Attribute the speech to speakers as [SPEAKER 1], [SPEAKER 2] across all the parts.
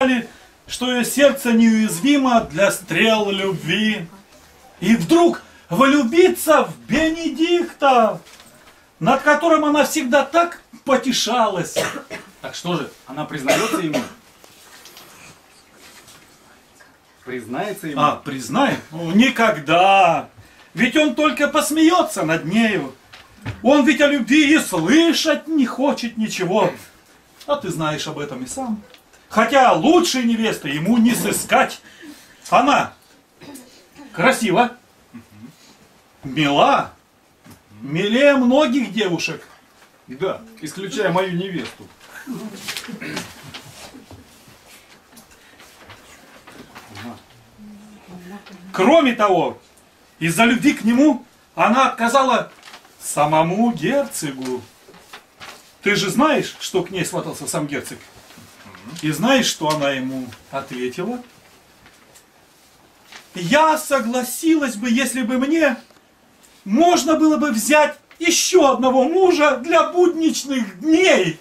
[SPEAKER 1] что ее сердце неуязвимо для стрел любви. И вдруг влюбиться в Бенедикта, над которым она всегда так потешалась. Так что же, она признается ему? Признается ему? Признает? Ну, никогда. Ведь он только посмеется над нею. Он ведь о любви и слышать не хочет ничего. А ты знаешь об этом и сам. Хотя лучшей невесты ему не сыскать. Она красива, мила, милее многих девушек.
[SPEAKER 2] Да, исключая мою невесту.
[SPEAKER 1] Кроме того, из-за любви к нему она отказала самому герцогу. Ты же знаешь, что к ней сватался сам герцог? И знаешь, что она ему ответила? Я согласилась бы, если бы мне можно было бы взять еще одного мужа для будничных дней.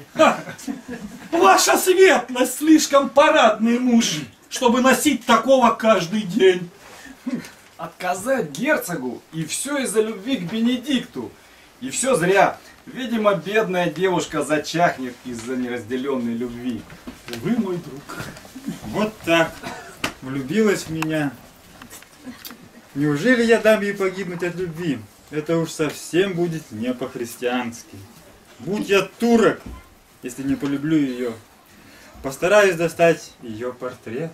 [SPEAKER 1] Ваша светлость слишком парадный муж, чтобы носить такого каждый день.
[SPEAKER 2] Отказать герцогу, и все из-за любви к Бенедикту. И все зря. Видимо, бедная девушка зачахнет из-за неразделенной любви.
[SPEAKER 1] Вы мой друг.
[SPEAKER 3] Вот так. Влюбилась в меня. Неужели я дам ей погибнуть от любви? Это уж совсем будет не по-христиански. Будь я турок, если не полюблю ее. Постараюсь достать ее портрет.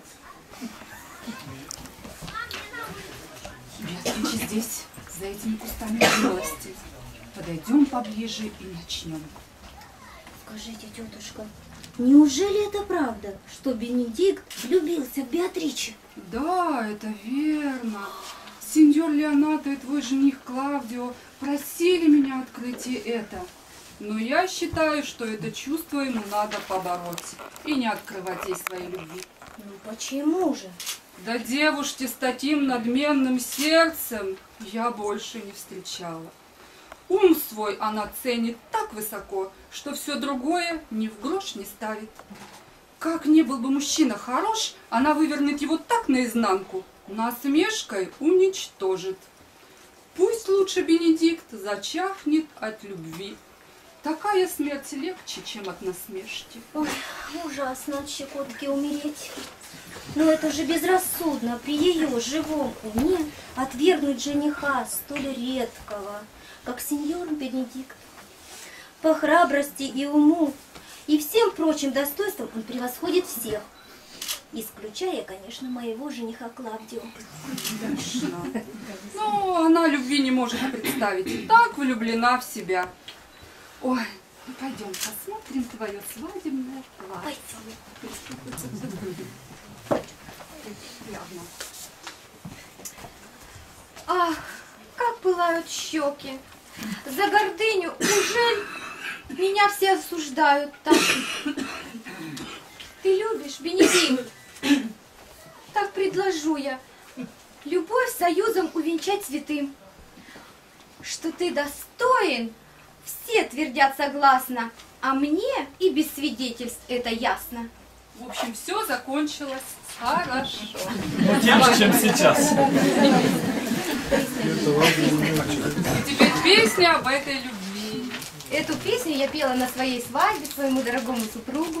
[SPEAKER 4] Беатрича здесь, за этими кустами милости. Подойдем поближе и начнем.
[SPEAKER 5] Скажите, тетушка, неужели это правда, что Бенедикт влюбился в Беатриче?
[SPEAKER 4] Да, это верно. Сеньор Леонардо и твой жених Клавдио просили меня открыть и это. Но я считаю, что это чувство ему надо побороть и не открывать ей своей любви.
[SPEAKER 5] Ну почему же?
[SPEAKER 4] Да девушки с таким надменным сердцем я больше не встречала. Ум свой она ценит так высоко, что все другое ни в грош не ставит. Как не был бы мужчина хорош, она вывернет его так наизнанку, насмешкой уничтожит. Пусть лучше Бенедикт зачахнет от любви. Такая смерть легче, чем от насмешки.
[SPEAKER 5] Ой, ужасно от щекотки умереть. Но это же безрассудно при ее живом уме отвергнуть жениха столь редкого, как сеньор Бенедикт. По храбрости и уму и всем прочим достоинствам он превосходит всех, исключая, конечно, моего жениха Клавдио.
[SPEAKER 4] Но она любви не может представить, так влюблена в себя. Ой, ну пойдем посмотрим твое свадебное платье.
[SPEAKER 6] Ах, как пылают щеки. За гордыню ужель меня все осуждают так. Ты любишь, Бенедикт? Так предложу я. Любовь союзом увенчать святым. Что ты достоин, все твердят согласно, а мне и без свидетельств это ясно.
[SPEAKER 4] В общем, все закончилось хорошо.
[SPEAKER 1] Тем же, чем сейчас.
[SPEAKER 4] Теперь песня об этой любви.
[SPEAKER 6] Эту песню я пела на своей свадьбе своему дорогому супругу.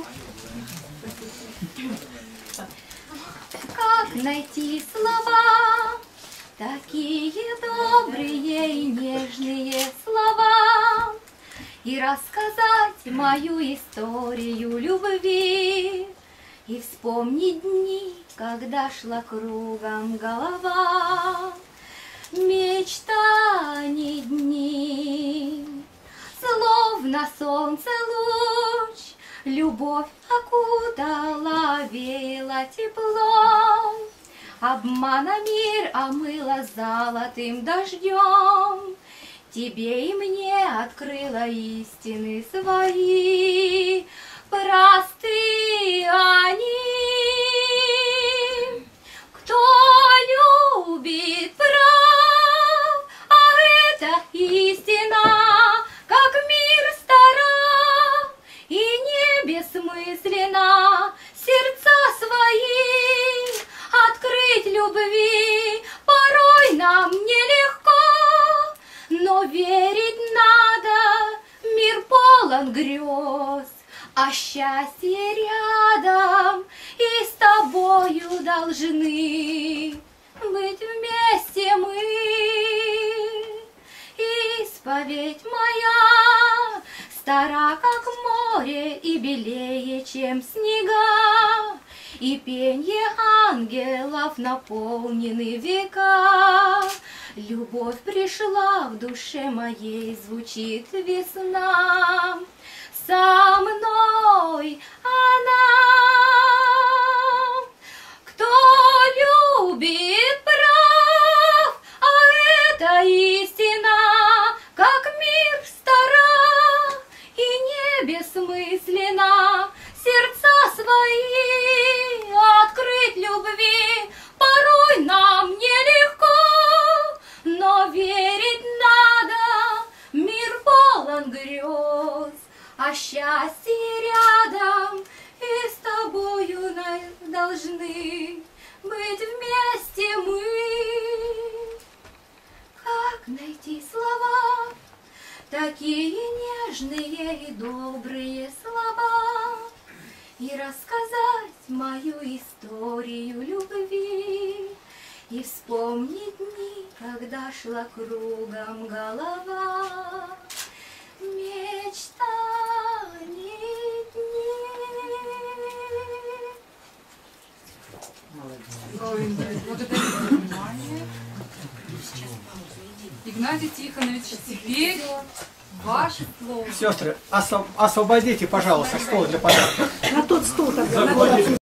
[SPEAKER 6] Как найти слова, такие добрые и нежные слова, и рассказать мою историю любви, и вспомнить дни, когда шла кругом голова. Мечтаний дни, словно солнце луч, любовь окутала, веяла теплом, обмана мир омыла золотым дождем, тебе и мне открыла истины свои, просты они. Кто любит прав, а это истина, как мир стара и не бессмысленно, сердца любви порой нам нелегко, но верить надо, мир полон грез, а счастье рядом, и с тобою должны быть вместе мы. Исповедь моя стара, как море, и белее, чем снега, и пенье ангелов наполнены века. Любовь пришла в душе моей, звучит весна. Со мной она. Кто любит, прав, а это истина, как мир стара и не бессмысленно. Сердца свои открыть любви порой нам нелегко, но верить надо, мир полон грез, а счастье рядом, и с тобою должны быть вместе мы. Как найти слова, такие нежные и добрые слова, и рассказать мою историю любви, и вспомнить дни, когда шла кругом голова. Мечтали дни.
[SPEAKER 4] Вот это внимание. Игнатий Тихонович, теперь ваше слово.
[SPEAKER 7] Сестры, освободите, пожалуйста, стол для подарка.
[SPEAKER 8] На тот стул тогда.